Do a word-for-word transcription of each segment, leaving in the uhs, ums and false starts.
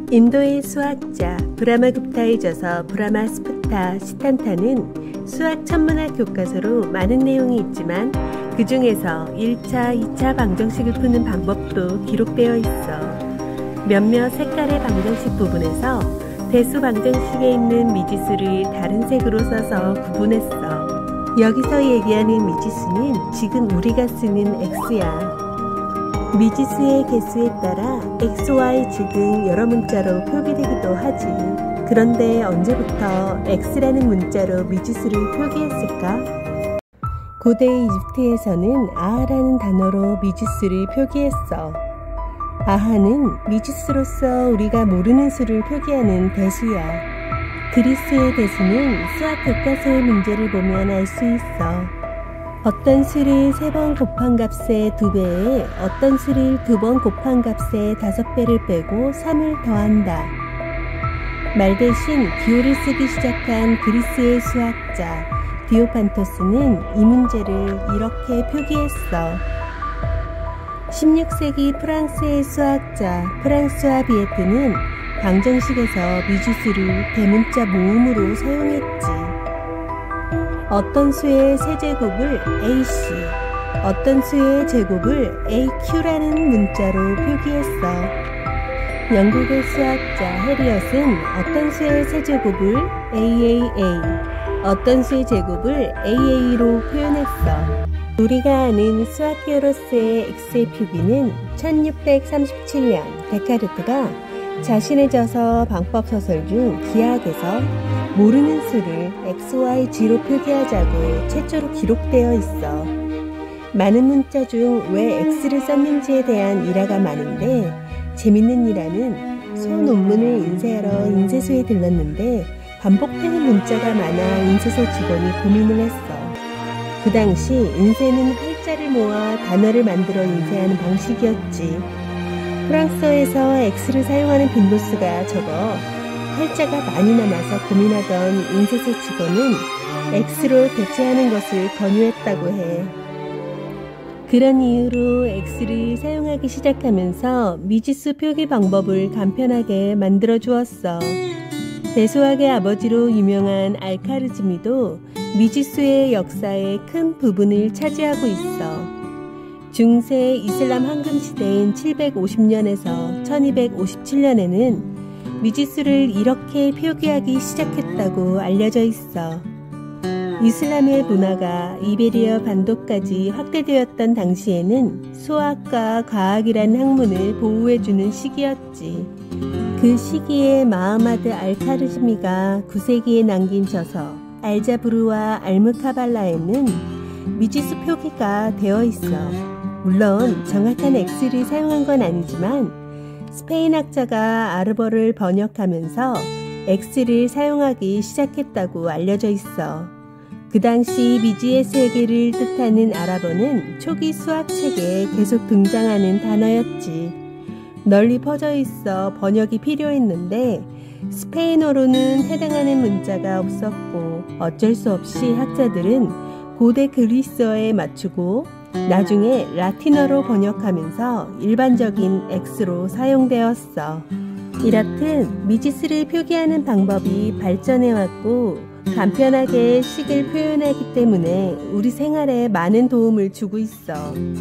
인도의 수학자 브라마굽타의 저서 브라마스푸타 시탄타는 수학 천문학 교과서로 많은 내용이 있지만 그 중에서 일 차, 이 차 방정식을 푸는 방법도 기록되어 있어. 몇몇 색깔의 방정식 부분에서 대수 방정식에 있는 미지수를 다른 색으로 써서 구분했어. 여기서 얘기하는 미지수는 지금 우리가 쓰는 x야. 미지수의 개수에 따라 x, y, z 등 여러 문자로 표기되기도 하지. 그런데 언제부터 x라는 문자로 미지수를 표기했을까? 고대 이집트에서는 아하라는 단어로 미지수를 표기했어. 아하는 미지수로서 우리가 모르는 수를 표기하는 대수야. 그리스의 대수는 수학 교과서의 문제를 보면 알 수 있어. 어떤 수를 세 번 곱한 값의 두 배에 어떤 수를 두 번 곱한 값의 다섯 배를 빼고 삼을 더한다. 말 대신 기호를 쓰기 시작한 그리스의 수학자 디오판토스는 이 문제를 이렇게 표기했어. 십육 세기 프랑스의 수학자 프랑스와 비에트는 방정식에서 미지수를 대문자 모음으로 사용했지. 어떤 수의 세제곱을 에이씨, 어떤 수의 제곱을 에이큐라는 문자로 표기했어. 영국의 수학자 해리엇은 어떤 수의 세제곱을 에이에이에이, 어떤 수의 제곱을 에이에이로 표현했어. 우리가 아는 수학기호로서의 x의 표기는 천육백삼십칠 년 데카르트가 자신의 저서 방법소설 중 기하학에서 모르는 수를 엑스, 와이, 지로 표기하자고 최초로 기록되어 있어. 많은 문자 중 왜 x를 썼는지에 대한 일화가 많은데 재밌는 일화는 소논문을 인쇄하러 인쇄소에 들렀는데 반복되는 문자가 많아 인쇄소 직원이 고민을 했어. 그 당시 인쇄는 활자를 모아 단어를 만들어 인쇄하는 방식이었지. 프랑스어에서 x를 사용하는 빈도수가 적어 활자가 많이 남아서 고민하던 인쇄소 직원은 x로 대체하는 것을 권유했다고 해. 그런 이유로 x를 사용하기 시작하면서 미지수 표기 방법을 간편하게 만들어 주었어. 대수학의 아버지로 유명한 알카르즈미도 미지수의 역사의 큰 부분을 차지하고 있어. 중세 이슬람 황금시대인 칠백오십 년에서 천이백오십칠 년에는 미지수를 이렇게 표기하기 시작했다고 알려져 있어. 이슬람의 문화가 이베리아 반도까지 확대되었던 당시에는 수학과 과학이란 학문을 보호해주는 시기였지. 그 시기에 마흐마드 알카르즈미가 구 세기에 남긴 저서 알자브르와 알무카발라에는 미지수 표기가 되어 있어. 물론 정확한 x를 사용한 건 아니지만 스페인 학자가 아르버를 번역하면서 x를 사용하기 시작했다고 알려져 있어. 그 당시 미지의 세계를 뜻하는 아랍어는 초기 수학책에 계속 등장하는 단어였지. 널리 퍼져 있어 번역이 필요했는데 스페인어로는 해당하는 문자가 없었고 어쩔 수 없이 학자들은 고대 그리스어에 맞추고 나중에 라틴어로 번역하면서 일반적인 x로 사용되었어. 이렇듯 미지수를 표기하는 방법이 발전해왔고 간편하게 식을 표현하기 때문에 우리 생활에 많은 도움을 주고 있어.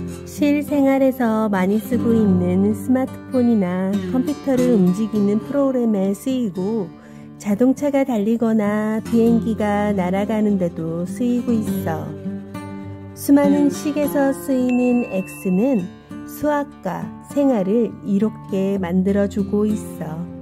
실생활에서 많이 쓰고 있는 스마트폰이나 컴퓨터를 움직이는 프로그램에 쓰이고 자동차가 달리거나 비행기가 날아가는데도 쓰이고 있어. 수많은 식에서 쓰이는 x는 수학과 생활을 이롭게 만들어주고 있어.